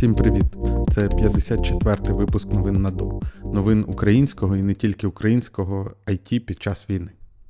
Всім привіт! Це 54-й випуск новин на ДО. Новин українського і не тільки українського IT під час війни.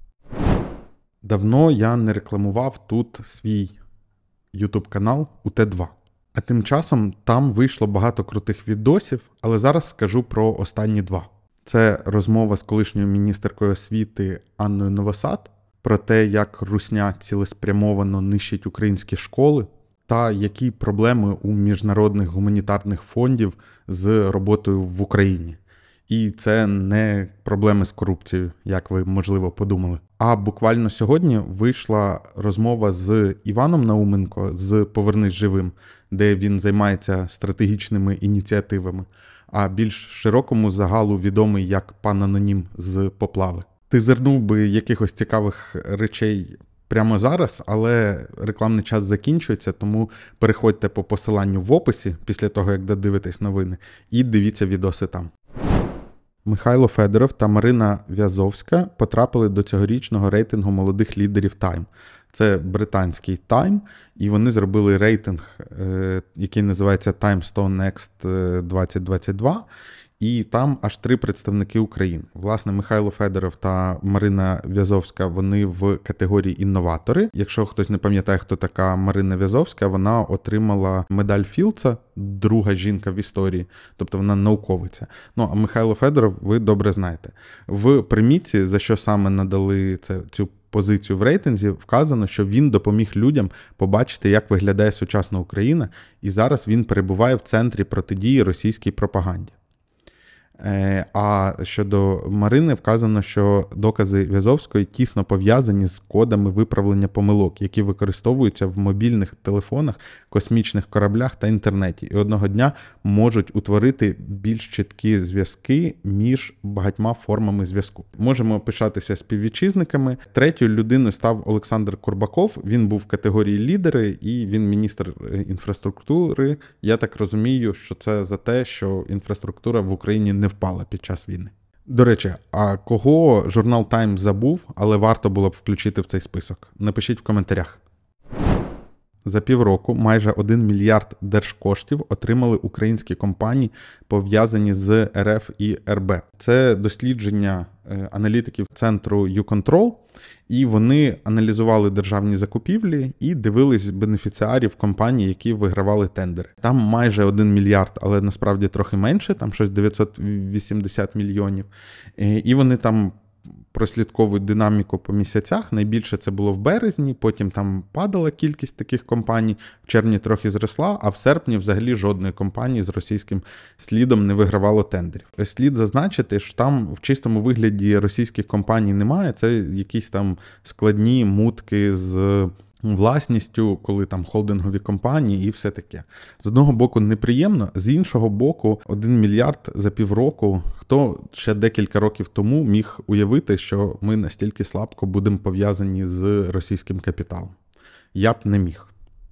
Давно я не рекламував тут свій YouTube-канал УТ2. А тим часом там вийшло багато крутих відосів, але зараз скажу про останні два. Це розмова з колишньою міністеркою освіти Анною Новосад про те, як русня цілеспрямовано нищить українські школи, та які проблеми у міжнародних гуманітарних фондів з роботою в Україні. І це не проблеми з корупцією, як ви, можливо, подумали. А буквально сьогодні вийшла розмова з Іваном Науменко з «Повернись живим», де він займається стратегічними ініціативами, а більш широкому загалу відомий як пан Анонім з «Поплави». Ти зирнув би якихось цікавих речей прямо зараз, але рекламний час закінчується, тому переходьте по посиланню в описі після того, як додивитесь новини, і дивіться відоси там. Михайло Федоров та Марина В'язовська потрапили до цьогорічного рейтингу молодих лідерів Time. Це британський Time, і вони зробили рейтинг, який називається Time 100 Next 2022, і там аж 3 представники України. Власне, Михайло Федоров та Марина В'язовська, вони в категорії інноватори. Якщо хтось не пам'ятає, хто така Марина В'язовська, вона отримала медаль Філдса, друга жінка в історії, тобто вона науковиця. Ну, а Михайло Федоров ви добре знаєте. В примітці, за що саме надали цю позицію в рейтинзі, вказано, що він допоміг людям побачити, як виглядає сучасна Україна, і зараз він перебуває в центрі протидії російській пропаганді. А щодо Марини вказано, що докази В'язовської тісно пов'язані з кодами виправлення помилок, які використовуються в мобільних телефонах, космічних кораблях та інтернеті, і одного дня можуть утворити більш чіткі зв'язки між багатьма формами зв'язку. Можемо пишатися співвітчизниками. Третьою людиною став Олександр Курбаков. Він був в категорії лідери, і він міністр інфраструктури. Я так розумію, що це за те, що інфраструктура в Україні не впала під час війни. До речі, а кого журнал Time забув, але варто було б включити в цей список? Напишіть в коментарях. За півроку майже 1 мільярд держкоштів отримали українські компанії, пов'язані з РФ і РБ. Це дослідження аналітиків центру YouControl, і вони аналізували державні закупівлі і дивились бенефіціарів компаній, які вигравали тендери. Там майже 1 мільярд, але насправді трохи менше, там щось 980 мільйонів. І вони там прослідковують динаміку по місяцях. Найбільше це було в березні, потім там падала кількість таких компаній, в червні трохи зросла, а в серпні взагалі жодної компанії з російським слідом не вигравало тендерів. Слід зазначити, що там в чистому вигляді російських компаній немає, це якісь там складні мутки з власністю, коли там холдингові компанії і все таке. З одного боку неприємно, з іншого боку 1 мільярд за півроку. Хто ще декілька років тому міг уявити, що ми настільки слабко будемо пов'язані з російським капіталом? Я б не міг.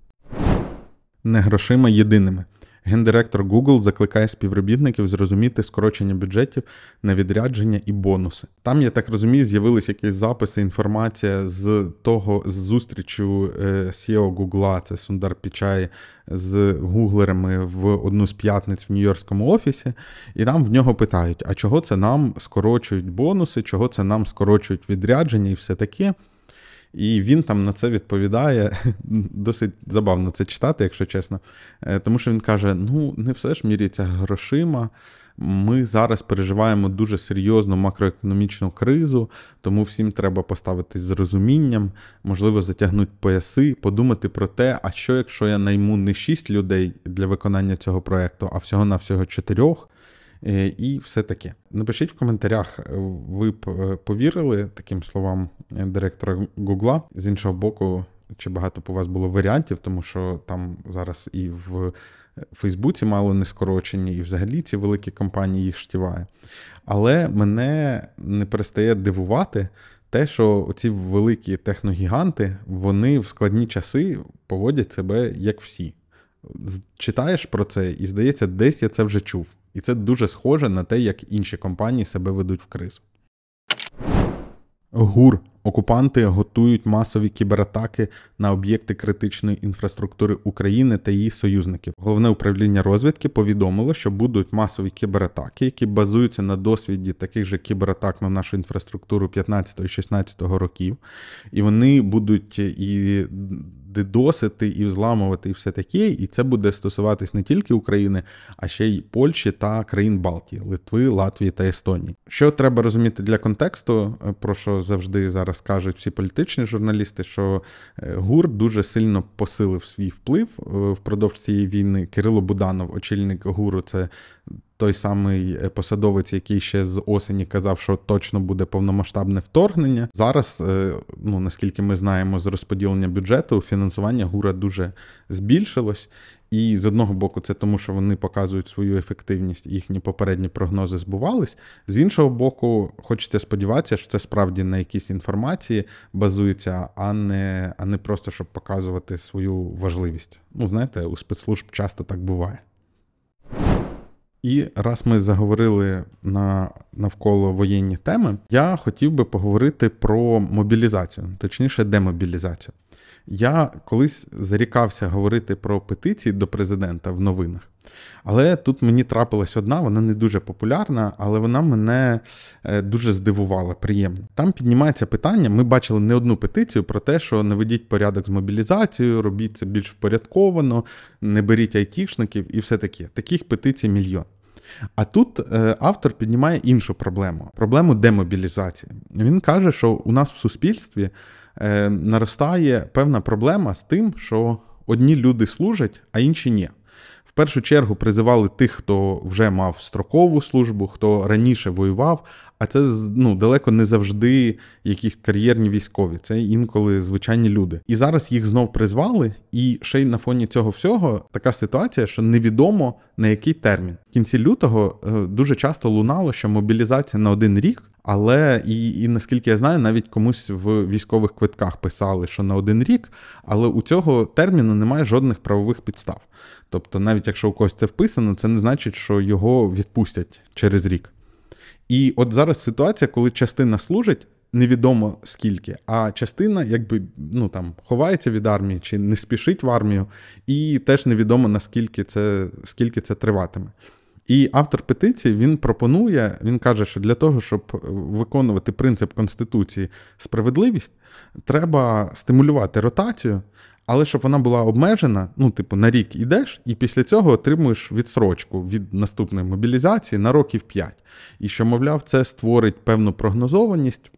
Не грошима єдиними. Гендиректор Google закликає співробітників зрозуміти скорочення бюджетів на відрядження і бонуси. Там, я так розумію, з'явились якісь записи, інформація з зустрічю CEO Google, це Сундар Пічай, з гуглерами в одну з п'ятниць в Нью-Йоркському офісі, і там в нього питають, а чого це нам скорочують бонуси, чого це нам скорочують відрядження і все таке. І він там на це відповідає, досить забавно це читати, якщо чесно, тому що він каже, не все ж міряється грошима, ми зараз переживаємо дуже серйозну макроекономічну кризу, тому всім треба поставитись з розумінням, можливо затягнути пояси, подумати про те, а що якщо я найму не 6 людей для виконання цього проєкту, а всього-навсього 4, і все таке. Напишіть в коментарях, ви б повірили таким словам директора Гугла. З іншого боку, чи багато б у вас було варіантів, тому що там зараз і в Фейсбуці мало не скорочені, і взагалі ці великі компанії їх штіває. Але мене не перестає дивувати те, що оці великі техногіганти, вони в складні часи поводять себе як всі. Читаєш про це і здається, десь я це вже чув. І це дуже схоже на те, як інші компанії себе ведуть в кризу. ГУР окупанти готують масові кібератаки на об'єкти критичної інфраструктури України та її союзників. Головне управління розвідки повідомило, що будуть масові кібератаки, які базуються на досвіді таких же кібератак на нашу інфраструктуру 15-16 років. І вони будуть і дедосити, і взламувати, і все таке. І це буде стосуватись не тільки України, а ще й Польщі та країн Балтії, Литви, Латвії та Естонії. Що треба розуміти для контексту, про що завжди зараз кажуть всі політичні журналісти, що ГУР дуже сильно посилив свій вплив впродовж цієї війни. Кирило Буданов, очільник ГУРу, це той самий посадовець, який ще з осені казав, що точно буде повномасштабне вторгнення. Зараз, наскільки ми знаємо з розподілення бюджету, фінансування ГУРа дуже збільшилось. І з одного боку це тому, що вони показують свою ефективність, і їхні попередні прогнози збувались. З іншого боку, хочеться сподіватися, що це справді на якійсь інформації базується, а не просто, щоб показувати свою важливість. Знаєте, у спецслужб часто так буває. І раз ми заговорили навколо воєнні теми, я хотів би поговорити про мобілізацію, точніше демобілізацію. Я колись зарікався говорити про петиції до президента в новинах, але тут мені трапилась одна, вона не дуже популярна, але вона мене дуже здивувала, приємно. Там піднімається питання, ми бачили не одну петицію про те, що наведіть порядок з мобілізацією, робіть це більш впорядковано, не беріть айтішників і все таке. Таких петицій мільйон. А тут автор піднімає іншу проблему демобілізації. Він каже, що у нас в суспільстві наростає певна проблема з тим, що одні люди служать, а інші ні. В першу чергу призивали тих, хто вже мав строкову службу, хто раніше воював, а це далеко не завжди якісь кар'єрні військові, це інколи звичайні люди. І зараз їх знов призвали, і ще й на фоні цього всього така ситуація, що невідомо на який термін. В кінці лютого дуже часто лунало, що мобілізація на 1 рік, але і наскільки я знаю, навіть комусь в військових квитках писали, що на 1 рік, але у цього терміну немає жодних правових підстав. Тобто навіть якщо у когось це вписано, це не значить, що його відпустять через рік. І от зараз ситуація, коли частина служить, невідомо скільки, а частина ховається від армії чи не спішить в армію, і теж невідомо наскільки скільки це триватиме. І автор петиції, він каже, що для того, щоб виконувати принцип Конституції справедливість, треба стимулювати ротацію, але щоб вона була обмежена, на рік ідеш, і після цього отримуєш відсрочку від наступної мобілізації на років 5. І що, мовляв, це створить певну прогнозованість,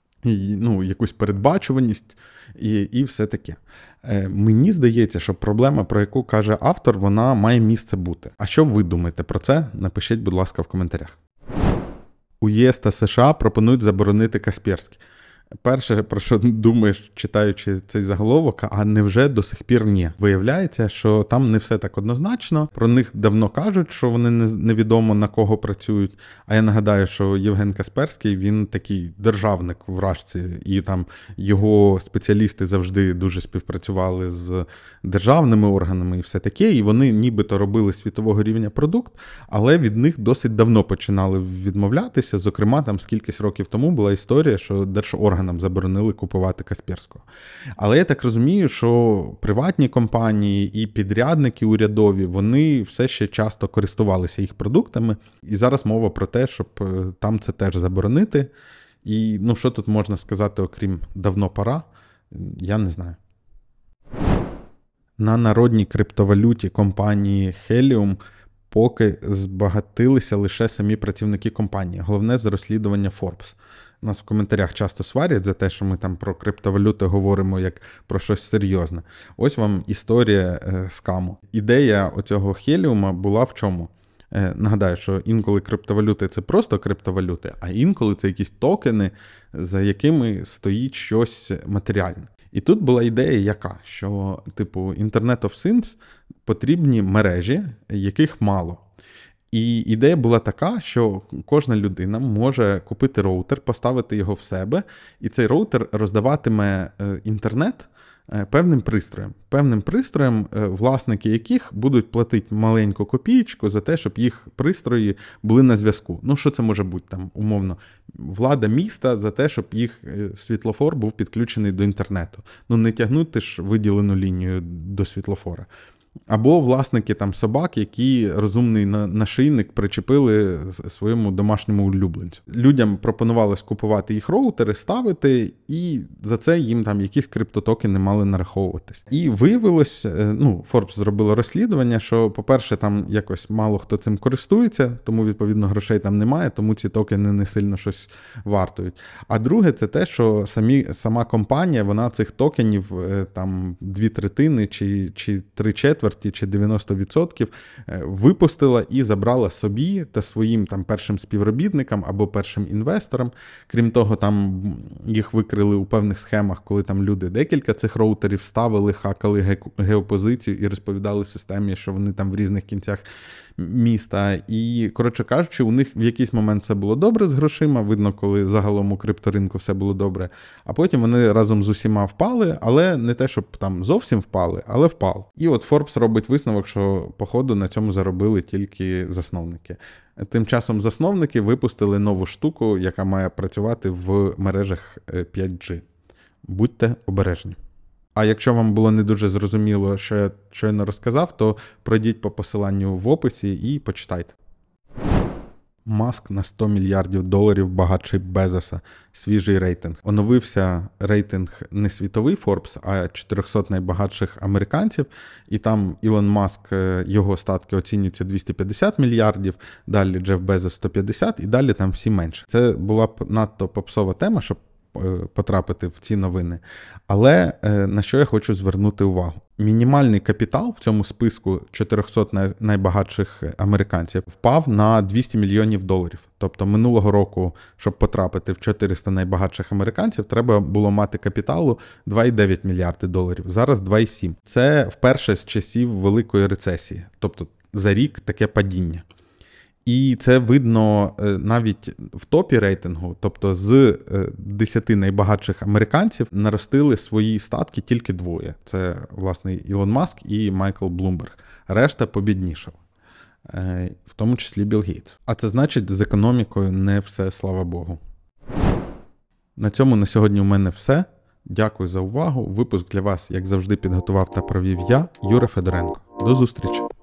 якусь передбачуваність і все таке. Мені здається, що проблема, про яку каже автор, вона має місце бути. А що ви думаєте про це? Напишіть, будь ласка, в коментарях. У ЄС та США пропонують заборонити Касперський. Перше, про що думаєш, читаючи цей заголовок, а невже до сих пір ні? Виявляється, що там не все так однозначно. Про них давно кажуть, що вони невідомо на кого працюють. А я нагадаю, що Євген Касперський, він такий державник в Рашці, і там його спеціалісти завжди дуже співпрацювали з державними органами і все таке, і вони нібито робили світового рівня продукт, але від них досить давно починали відмовлятися. Зокрема, там скількись років тому була історія, що держорганам заборонили купувати Касперського. Але я так розумію, що приватні компанії і підрядники урядові, вони все ще часто користувалися їх продуктами. І зараз мова про те, щоб там це теж заборонити. І що тут можна сказати, окрім давно пора, я не знаю. На народній криптовалюті компанії Helium поки збагатилися лише самі працівники компанії. Головне з розслідування Forbes. Нас в коментарях часто сварять за те, що ми там про криптовалюти говоримо як про щось серйозне. Ось вам історія скаму. Ідея оцього Helium була в чому? Нагадаю, що інколи криптовалюти – це просто криптовалюти, а інколи це якісь токени, за якими стоїть щось матеріальне. І тут була ідея яка? Що, Internet of Things потрібні мережі, яких мало. І ідея була така, що кожна людина може купити роутер, поставити його в себе, і цей роутер роздаватиме інтернет Певним пристроєм, власники яких будуть платити маленьку копієчку за те, щоб їх пристрої були на зв'язку. Ну, що це може бути там, умовно? Влада міста за те, щоб їх світлофор був підключений до інтернету. Ну, не тягнути ж виділену лінію до світлофора. Або власники там собак, які розумний нашийник причепили своєму домашньому улюбленцю. Людям пропонувалось купувати їх роутери, ставити, і за це їм там якісь криптотокени мали нараховуватись. І виявилось, Forbes зробило розслідування, що, по-перше, там якось мало хто цим користується, тому, відповідно, грошей там немає, тому ці токени не сильно щось вартують. А друге, це те, що сама компанія, вона цих токенів там 2/3 чи 3/4 чи 90% випустила і забрала собі та своїм там першим співробітникам або першим інвесторам. Крім того, там їх викрили у певних схемах, коли там люди декілька цих роутерів ставили, хакали геопозицію і розповідали системі, що вони там в різних кінцях міста. І, коротше кажучи, у них в якийсь момент це було добре з грошима, видно, коли загалом у крипторинку все було добре, а потім вони разом з усіма впали, але не те, щоб там зовсім впали, але впали. І от Forbes робить висновок, що, походу, на цьому заробили тільки засновники. Тим часом засновники випустили нову штуку, яка має працювати в мережах 5G. Будьте обережні. А якщо вам було не дуже зрозуміло, що я щойно розказав, то пройдіть по посиланню в описі і почитайте. Маск на $100 мільярдів багатший Безоса. Свіжий рейтинг. Оновився рейтинг не світовий Forbes, а 400 найбагатших американців. І там Ілон Маск, його статки оцінюються 250 мільярдів, далі Джеф Безос 150 і далі там всі менше. Це була б надто попсова тема, щоб потрапити в ці новини. Але на що я хочу звернути увагу? Мінімальний капітал в цьому списку 400 найбагатших американців впав на $200 мільйонів. Тобто минулого року, щоб потрапити в 400 найбагатших американців, треба було мати капіталу $2,9 мільярди. Зараз 2,7. Це вперше з часів Великої рецесії. Тобто за рік таке падіння. І це видно навіть в топі рейтингу, тобто з 10 найбагатших американців наростили свої статки тільки двоє. Це, власне, Ілон Маск і Майкл Блумберг. Решта побіднішав, в тому числі Білл Гейтс. А це значить, з економікою не все, слава Богу. На цьому на сьогодні у мене все. Дякую за увагу. Випуск для вас, як завжди, підготував та провів я, Юра Федоренко. До зустрічі!